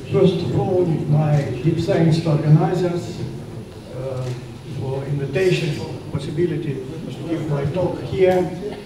First of all, my deep thanks to organizers for invitation, for possibility to give my talk here.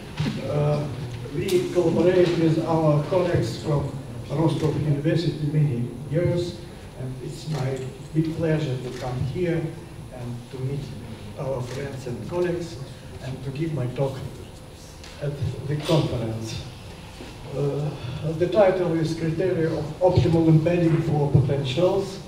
We collaborate with our colleagues from Rostov University many years, and it's my big pleasure to come here and to meet our friends and colleagues and to give my talk at the conference. The title is Criteria of Optimal Embedding for Potentials.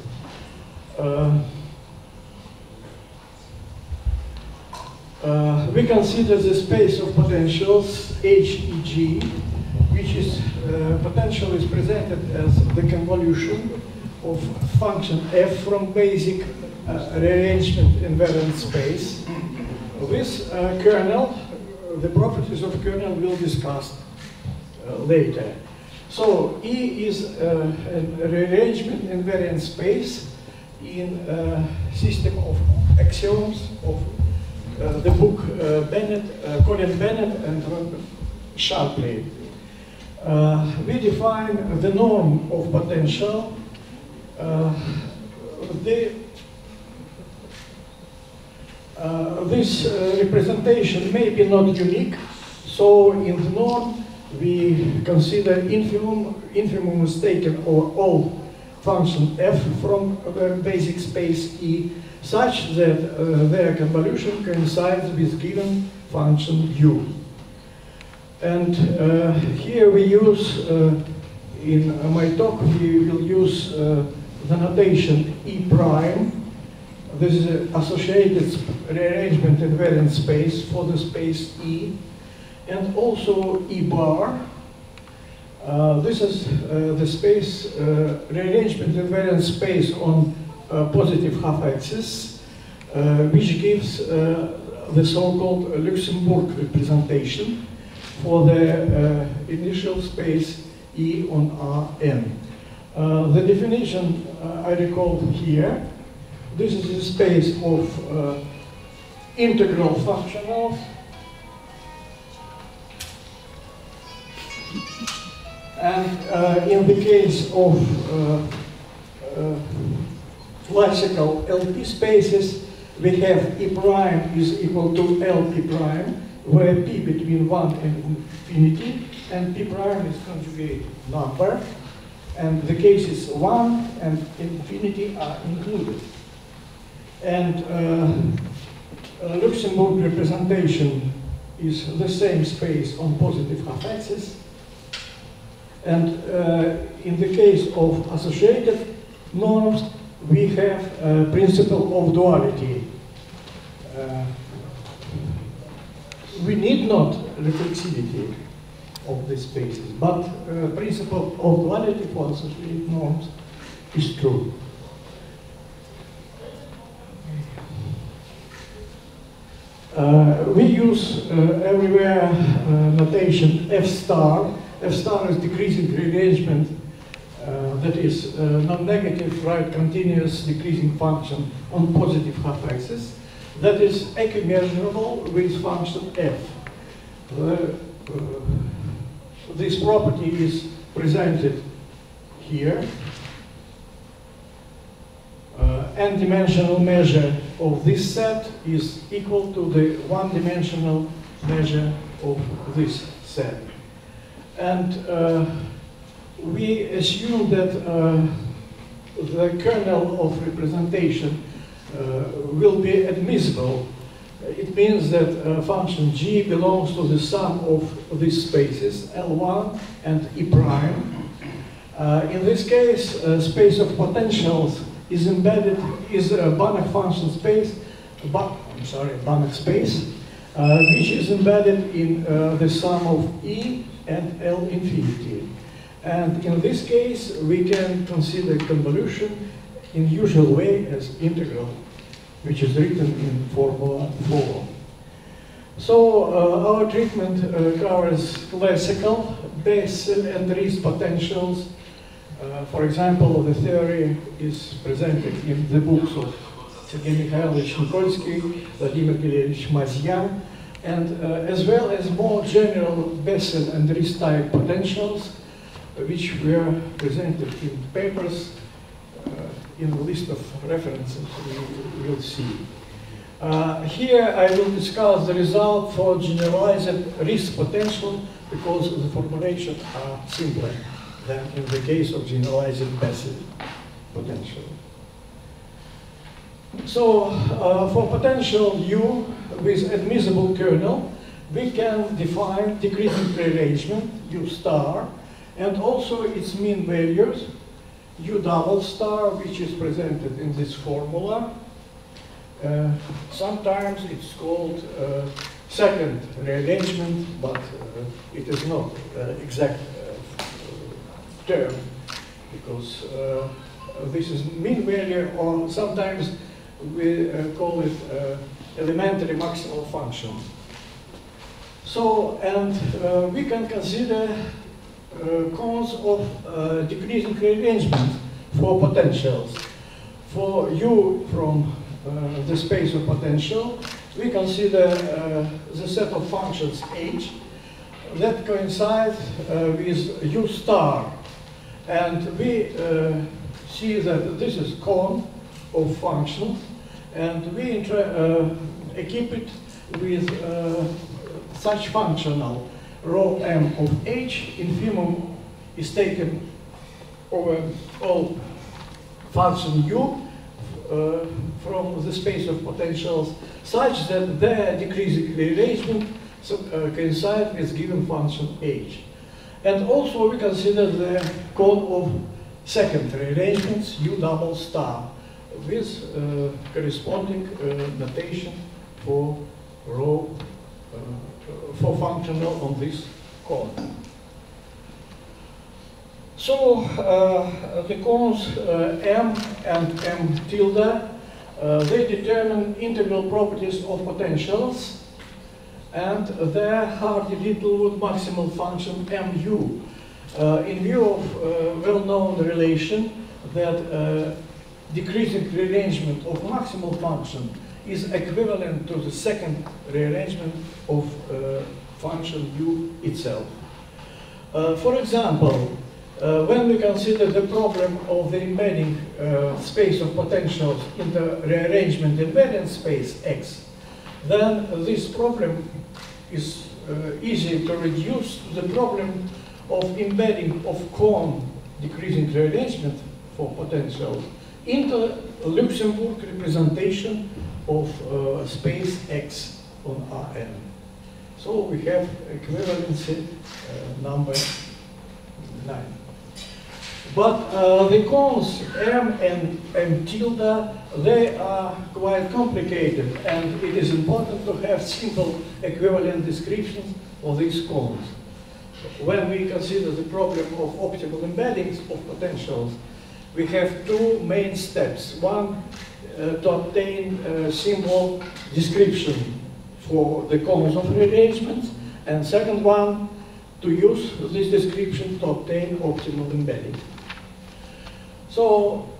We consider the space of potentials, HEG, which is potential is presented as the convolution of function f from basic rearrangement invariant space. This kernel, the properties of kernel will discuss later. So E is a rearrangement invariant space in a system of axioms of the book Colin Bennett and Robert Shapley. We define the norm of potential. This representation may be not unique, so in the norm we consider infimum is taken over all function f from the basic space E such that their convolution coincides with given function u. And here we use, in my talk, we will use the notation E prime. This is an associated rearrangement invariant space for the space E. And also E bar. This is the space, rearrangement invariant space on positive half-axis, which gives the so-called Luxemburg representation for the initial space E on Rn. The definition I recall here. This is the space of integral functionals and in the case of classical LP spaces, we have E prime is equal to LP prime, where P between 1 and infinity, and P prime is conjugate number, and the cases 1 and infinity are included. And Luxemburg representation is the same space on positive half-axis. And in the case of associated norms, we have a principle of duality. We need not reflexivity of the spaces, but principle of duality for associated norms is true. We use everywhere notation F star. F star is decreasing rearrangement, that is non-negative right continuous decreasing function on positive half-axis. That is equimeasurable with function f. This property is presented here. N-dimensional measure of this set is equal to the one-dimensional measure of this set. And we assume that the kernel of representation will be admissible. It means that function g belongs to the sum of these spaces, L1 and E prime. In this case, space of potentials is embedded, is a Banach function space, Banach space, which is embedded in the sum of E and L infinity. And in this case, we can consider convolution in usual way as integral, which is written in formula 4. So our treatment covers classical, Bessel, and Riesz potentials. For example, the theory is presented in the books of Sergei Mikhailovich Nikolsky, Vladimir Gilevich Mazyan, and as well as more general Bessel and Riesz type potentials, which were presented in papers in the list of references we will see. Here I will discuss the result for generalized risk potential because the formulations are simpler than in the case of generalized passive potential. So for potential U with admissible kernel, we can define decreasing rearrangement U star and also its mean values U double star, which is presented in this formula. Sometimes it's called second rearrangement, but it is not exact term because this is mean value, or sometimes we call it elementary maximal function. So, and we can consider cones of decreasing rearrangement for potentials. For U from the space of potential, we consider the set of functions H that coincide with U star. And we see that this is cone of functions, and we equip it with such functional rho m of H. Infimum is taken over all function U from the space of potentials such that their decreasing rearrangement coincide with given function H. And also we consider the cone of second rearrangements U double star with corresponding notation for rho for functional on this cone. So the cones M and M tilde, they determine integral properties of potentials and their Hardy-Littlewood maximal function mu. In view of well-known relation that decreasing rearrangement of maximal function is equivalent to the second rearrangement of function U itself. For example, when we consider the problem of the embedding space of potentials in the rearrangement invariant space X, then this problem is easy to reduce to the problem of embedding of cone decreasing rearrangement for potential into Luxemburg representation of space X on Rn. So we have equivalency number 9. But the cones M and M tilde, they are quite complicated, and it is important to have simple equivalent descriptions of these cones. When we consider the problem of optimal embeddings of potentials, we have two main steps. One, to obtain symbol description for the cones of rearrangements, and second one, to use this description to obtain optimal embedding. So,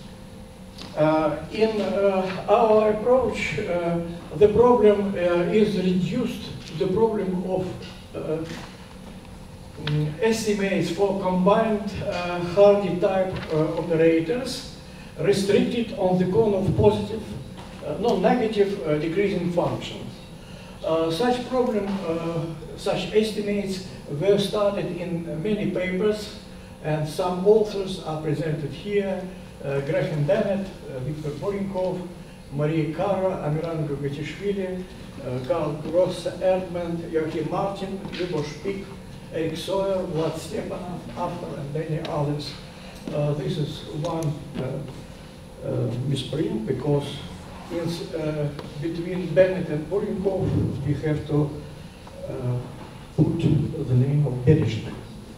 in our approach, the problem is reduced to the problem of estimates for combined Hardy type operators restricted on the cone of positive, non-negative decreasing functions. Such problem, such estimates were studied in many papers, and some authors are presented here: Graham Bennett, Viktor Porinkov, Maria Kara, Amiran Gogatishvili, Karl Grosse, Erdmann, Joachim Martin, Libor Spik, Eric Sawyer, Vlad Stepanov, After, and many others. This is one misprint because between Bennett and Porinkov we have to put the name of Berezhny.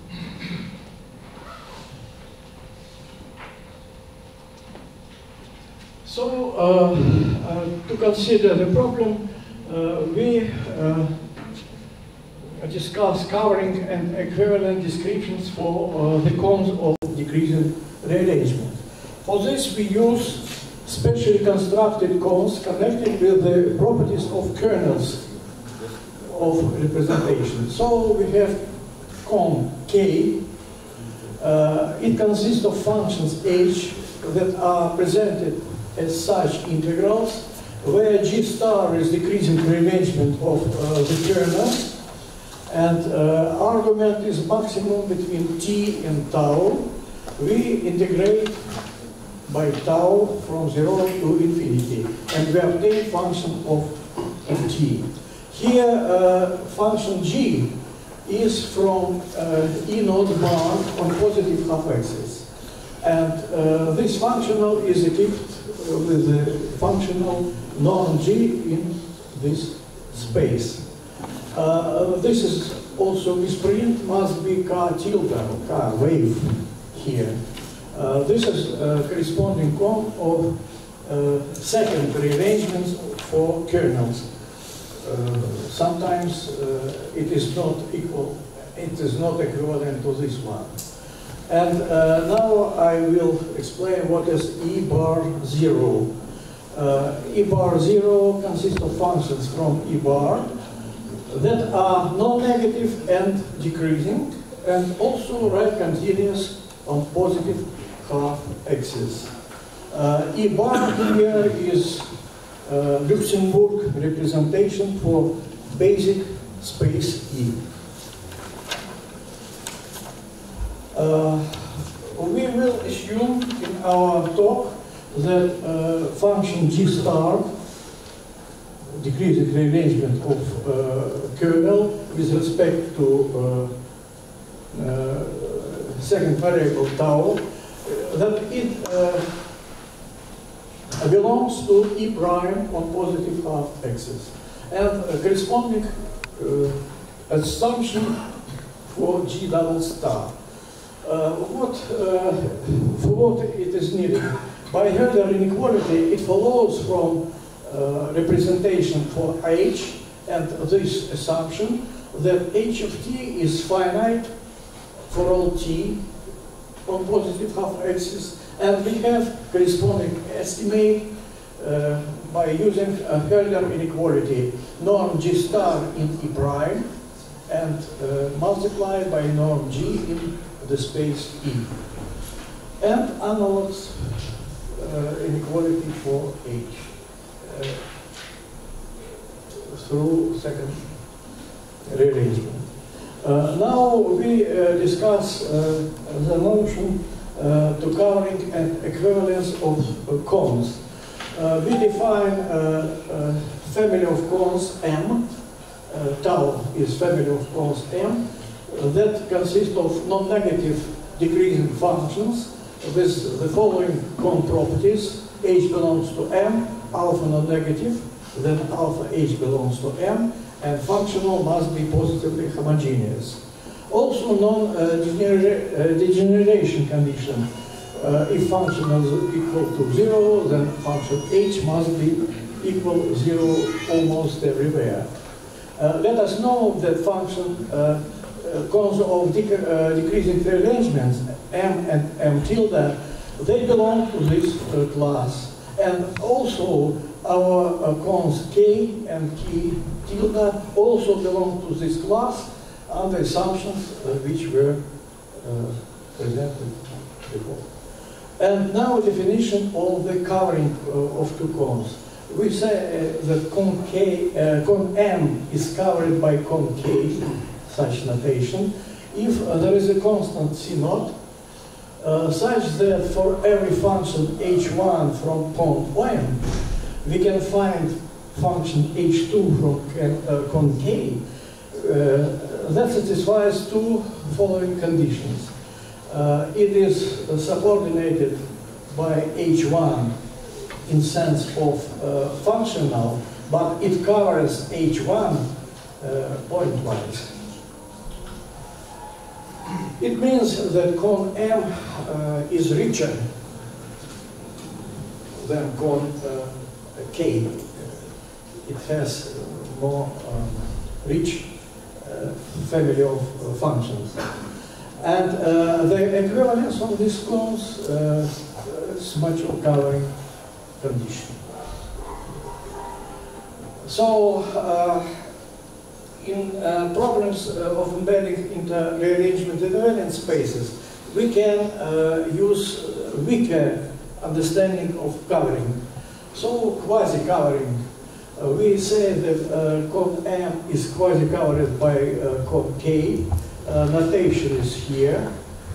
So, to consider the problem, we discuss covering and equivalent descriptions for the cones of decreasing rearrangement. For this, we use specially constructed cones connected with the properties of kernels of representation. So we have cone K. It consists of functions H that are presented as such integrals, where G star is decreasing rearrangement of the kernels, and argument is maximum between t and tau. We integrate by tau from 0 to infinity, and we obtain function of t. Here, function g is from E naught bar on positive half-axis, and this functional is equipped with the functional norm g in this space. This is also misprint must be k tilde, or k wave here. This is corresponding cone of second rearrangements for kernels. Sometimes it is not equal, it is not equivalent to this one. And now I will explain what is E bar 0. E bar 0 consists of functions from E bar that are non-negative and decreasing, and also right continuous on positive half-axis. E bar here is Luxemburg representation for basic space E. We will assume in our talk that function G star, decreasing rearrangement of kernel with respect to second variable tau, that it belongs to E prime on positive half-axis, and corresponding assumption for G double star. For what it is needed? By Herder inequality, it follows from representation for H and this assumption that H of t is finite for all t on positive half-axis, and we have corresponding estimate by using a Herder inequality norm G star in E prime and multiplied by norm G in the space E, and analogs inequality for H through second rearrangement. Now we discuss the notion to covering an equivalence of cones. We define a family of cones M. Tau is family of cones M that consist of non-negative decreasing functions with the following cone properties. H belongs to M, alpha non-negative, then alpha H belongs to M, and functional must be positively homogeneous. Also non-degeneration condition. If function is equal to 0, then function H must be equal to 0 almost everywhere. Let us know that function cones of decreasing rearrangements, M and M tilde, they belong to this class. And also our cones K and K tilde also belong to this class under assumptions which were presented before. And now definition of the covering of two cones. We say that cone M is covered by cone K, such notation, if there is a constant C naught, such that for every function H1 from cone M, we can find function H2 from cone K that satisfies two following conditions. It is subordinated by H1 in sense of functional, but it covers H1 pointwise. It means that cone M is richer than cone K. It has more rich family of functions. And the equivalence of these cones is much of covering condition. So in problems of embedding into rearrangement invariant spaces, we can use weaker understanding of covering. So quasi-covering. We say that cone M is quasi-covered by cone K. Notation is here.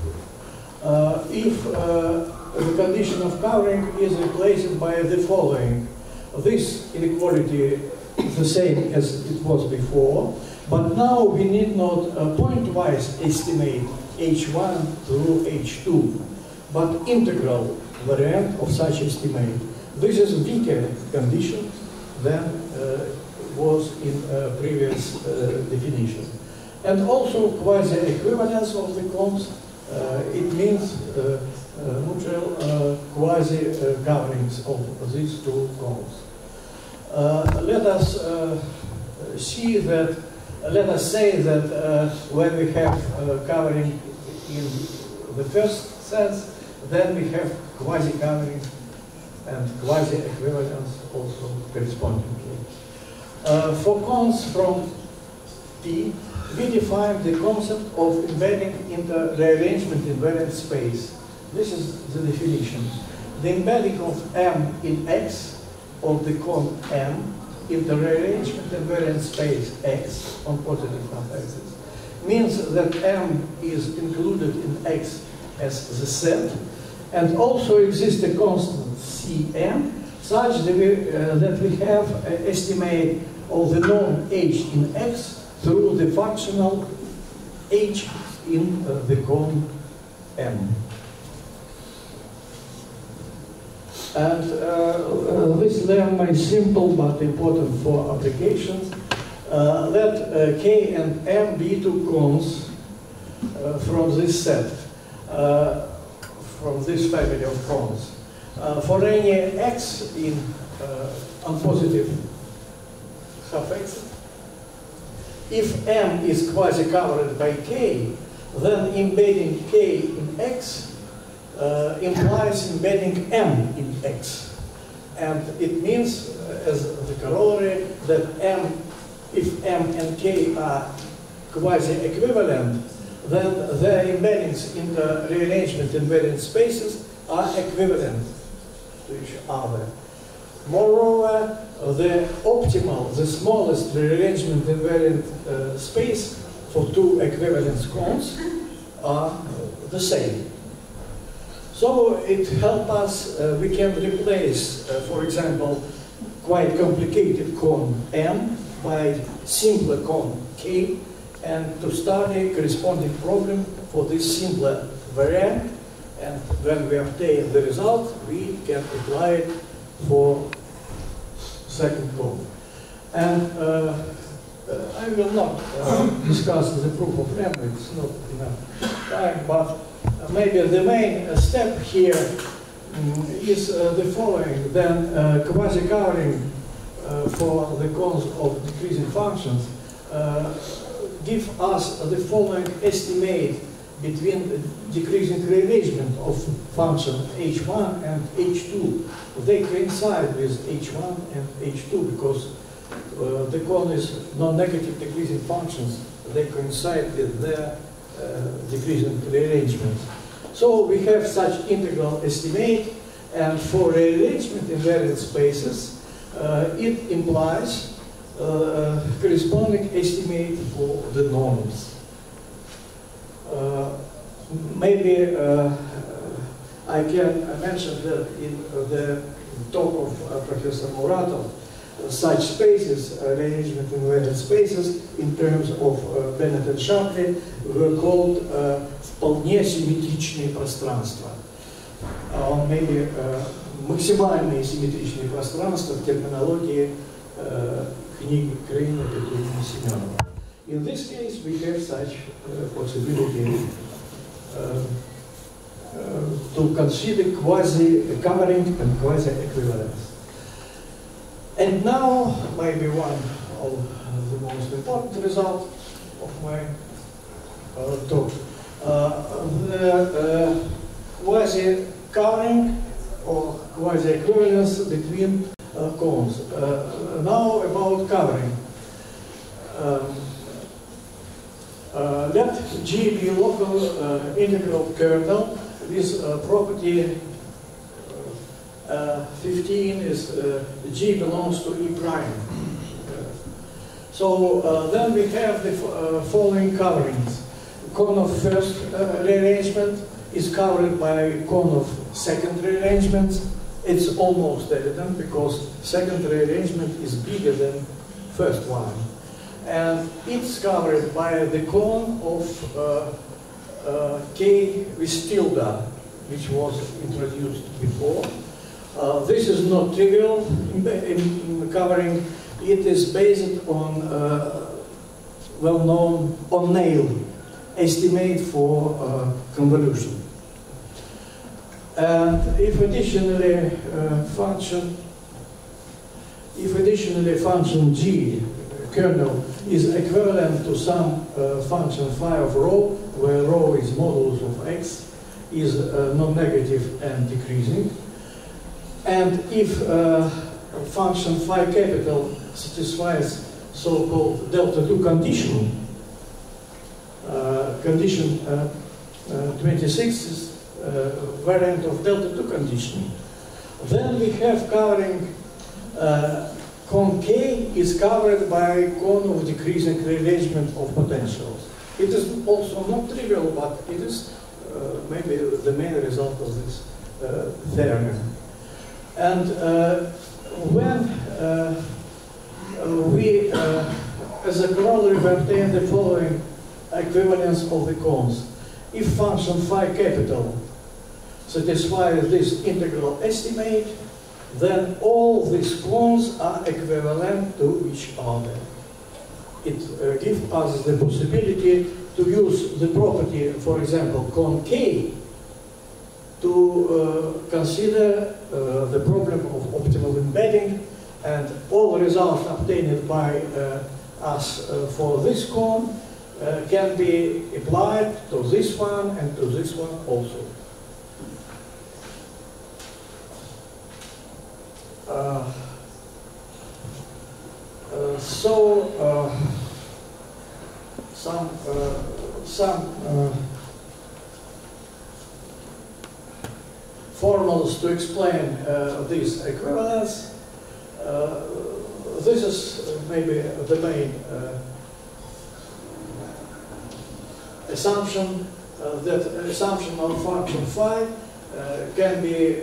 If the condition of covering is replaced by the following. This inequality is the same as it was before, but now we need not point-wise estimate H1 through H2, but integral variant of such estimate. This is a weaker condition than was in previous definition. And also quasi-equivalence of the cones, it means neutral quasi-coverings of these two cones. Let us say that when we have covering in the first sense, then we have quasi-covering and quasi-equivalence also correspondingly. For cones from P, we define the concept of embedding into rearrangement invariant space. This is the definition. The embedding of M in X of the cone M in the rearrangement invariant space X on positive half-axis means that M is included in X as the set, and also exists a constant Cm such that we have an estimate of the norm H in X through the functional H in the cone M. And this lemma is simple but important for applications. Let K and M be two cones from this set, from this family of cones. For any X in unpositive half-axis, if M is quasi-covered by K, then embedding K in X implies embedding M in X. And it means, as the corollary, that if M and K are quasi-equivalent, then their embeddings in the rearrangement invariant spaces are equivalent to each other. Moreover, the optimal, the smallest rearrangement invariant space for two equivalence cones are the same. So it helps us, we can replace, for example, quite complicated cone M by simpler cone K, and to study corresponding problem for this simpler variant, and when we obtain the result, we can apply it for second cone. And I will not discuss the proof of M, it's not enough time, but maybe the main step here is the following. Then quasi-covering for the cones of decreasing functions give us the following estimate between the decreasing rearrangement of function h1 and h2. They coincide with h1 and h2 because the cone is non-negative decreasing functions. They coincide with their decreasing rearrangements. So we have such integral estimate, and for rearrangement invariant spaces, it implies corresponding estimate for the norms. Maybe I can mention that in the talk of Professor Muratov, such spaces, rearrangement invariant spaces, in terms of Bennett and Shapley, were called вполне симметричные пространства. Maybe максимальные симметричные пространства в терминологии книги Крейна, Петрина, Семенова. In this case, we have such possibility to consider quasi-covering and quasi-equivalence. And now, maybe one of the most important results of my talk, the quasi-covering or quasi-equivalence between cones. Now about covering. Let G be local integral kernel with property 15 is G belongs to E prime. So then we have the following coverings. Cone of first rearrangement is covered by cone of second rearrangement. It's almost evident because second rearrangement is bigger than first one. And it's covered by the cone of K with tilde, which was introduced before. This is not trivial in covering. It is based on well-known on-nail estimate for convolution. And if additionally function G kernel is equivalent to some function phi of rho, where rho is modulus of x, is non-negative and decreasing, and if function phi capital satisfies so-called delta 2 condition, condition 26 is variant of delta 2 condition, then we have covering cone K is covered by cone of decreasing rearrangement of potentials. It is also not trivial, but it is maybe the main result of this theorem. And when we, as a corollary, obtain the following equivalence of the cones. If function phi capital satisfies this integral estimate, then all these cones are equivalent to each other. It gives us the possibility to use the property, for example, cone K, to consider the problem of optimal embedding, and all results obtained by us for this cone can be applied to this one and to this one also. Some formulas to explain this equivalence. This is maybe the main assumption, that assumption of function phi can be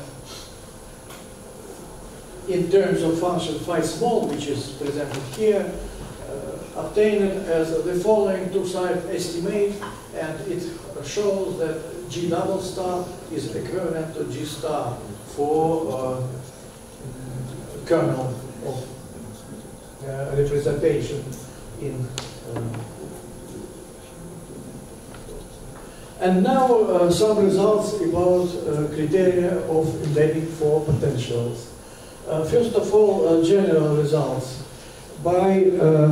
in terms of function phi small, which is presented here, obtained as the following two-side estimate, and it shows that G double star is equivalent to G star for kernel of representation in. And now some results about criteria of embedding for potentials. First of all, general results. By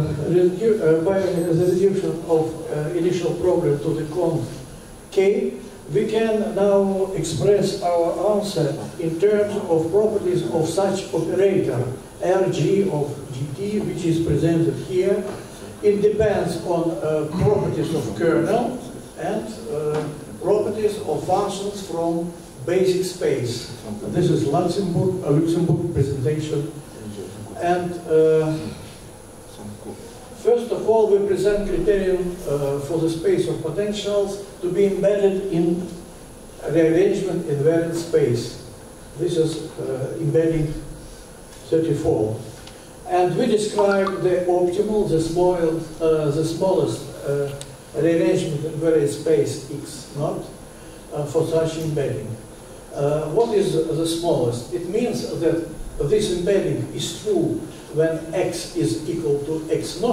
the reduction of initial problem to the cone K, we can now express our answer in terms of properties of such operator, Rg of Gt, which is presented here. It depends on properties of kernel and properties of functions from basic space. This is Luxemburg presentation. And first of all, we present criterion for the space of potentials to be embedded in rearrangement invariant space. This is embedding 34. And we describe the optimal, the smallest rearrangement invariant space x0 for such embedding. What is the smallest? It means that this embedding is true when x is equal to x0,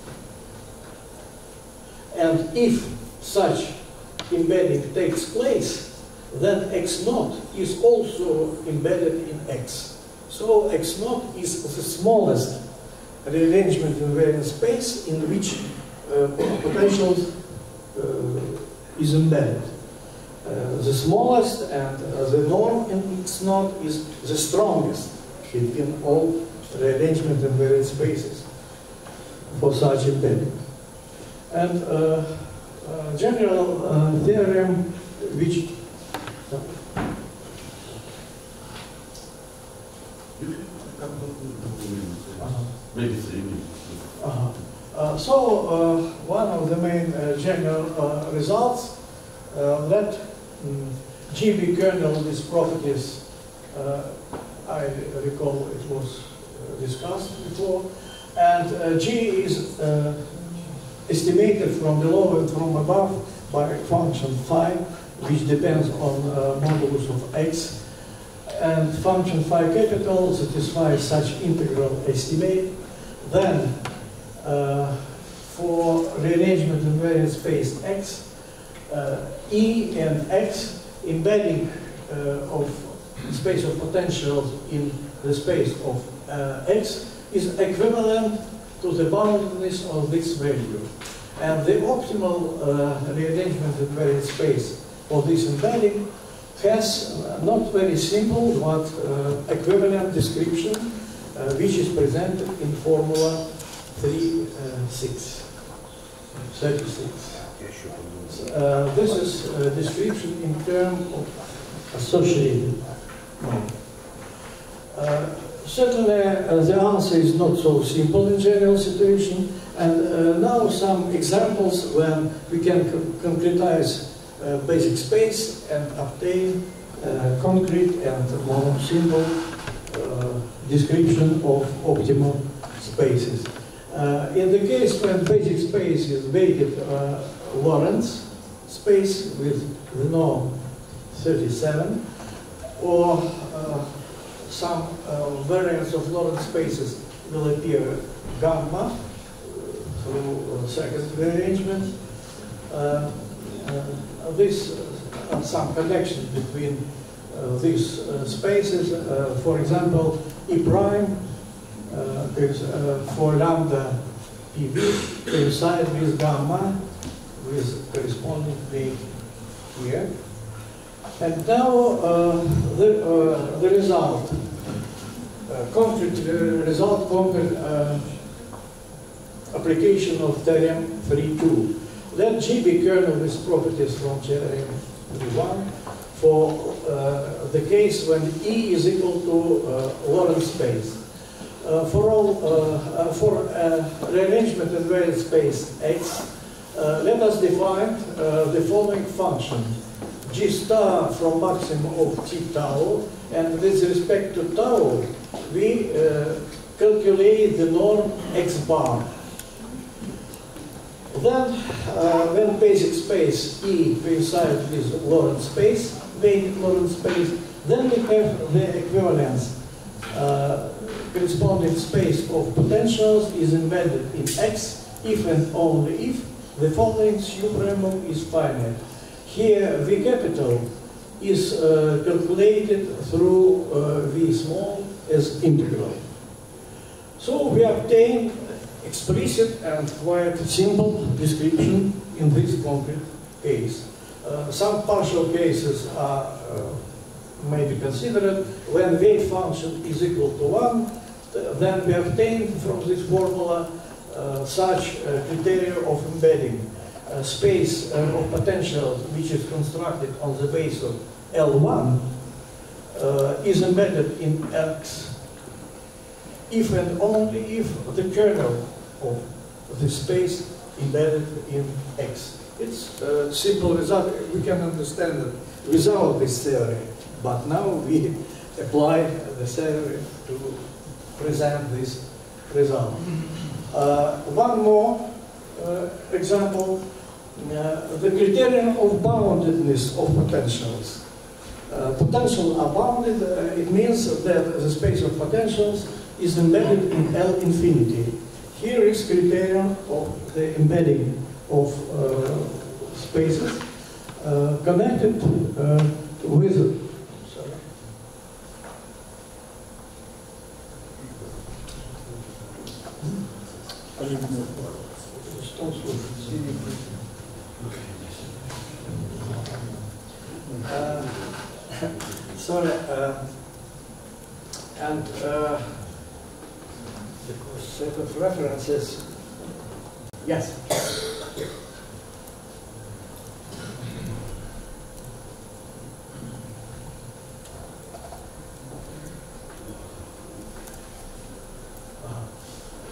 and if such embedding takes place, then x0 is also embedded in x. So x0 is the smallest rearrangement invariant space in which potential is embedded. The smallest and the norm in x0 is the strongest in all rearrangement invariant spaces for such embedding. And general theorem which one of the main general results that GB kernel with properties, I recall it was discussed before, and G is estimated from below and from above by function phi, which depends on modulus of x, and function phi capital satisfies such integral estimate. Then for rearrangement in invariant space X, E and X embedding of space of potentials in the space of X is equivalent to the boundedness of this value. And the optimal rearrangement in invariant space for this embedding has not very simple but equivalent description, which is presented in formula 36. This is a description in terms of associated mode. Certainly, the answer is not so simple in general situation, and now some examples when we can concretize basic space and obtain concrete and more simple description of optimal spaces. In the case when basic space is weighted Lorentz space with the norm 37, or some variance of Lorentz spaces will appear gamma through second rearrangement. This some connection between these spaces. For example, E prime is for lambda PV coincide with gamma with corresponding plane here. And now the result, concrete result, concrete application of theorem 3.2. Let GB kernel with properties from theorem 3.1 for the case when E is equal to Lorentz space. For rearrangement in invariant space X, let us define the following function: G star from maximum of T tau, and with respect to tau, we calculate the norm X bar. Then, when basic space E coincides with Lorentz space, weighted Lorentz space, then we have the equivalence. Corresponding space of potentials is embedded in X if and only if the following supremum is finite. Here, V capital is calculated through V small as integral. So we obtain explicit and quite simple description in this concrete case. Some partial cases are may be considered. When wave function is equal to 1, then we obtain from this formula such criteria of embedding. Space of potential which is constructed on the base of L1 is embedded in X if and only if the kernel of the space embedded in X. It's a simple result. We can understand it without this theory, but now we apply the theory to present this result. One more example, the criterion of boundedness of potentials. Potentials are bounded, it means that the space of potentials is embedded in L infinity. Here is criterion of the embedding of spaces connected with and the set of references. Yes.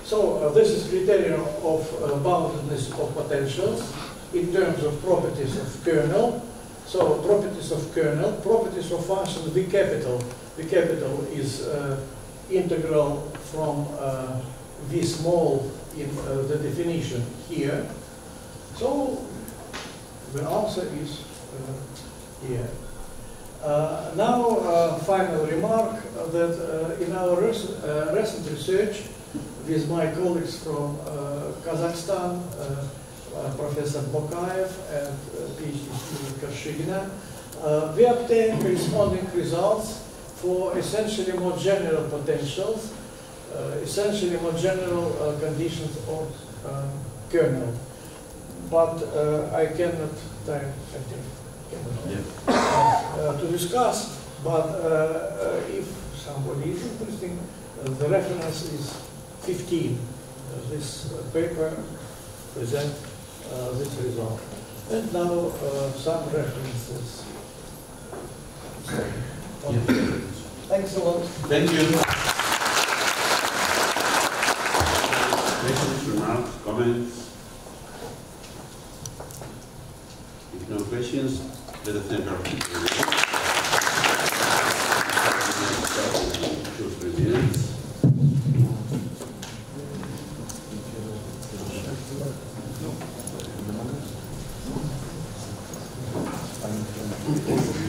So this is criterion of boundedness of potentials in terms of properties of kernel. So properties of kernel, properties of function V capital. V capital is integral from V small in the definition here. So the answer is here. Now, final remark that in our recent research with my colleagues from Kazakhstan, Professor Bokaev and PhD student Kashigina, we obtained corresponding results for essentially more general potentials, essentially more general conditions of kernel. But I cannot, to discuss, but if somebody is interested, the reference is 15. This paper presents this result. And now some references. Thanks a lot. Thank you. Questions, remarks, comments? If no questions, let us thank our people.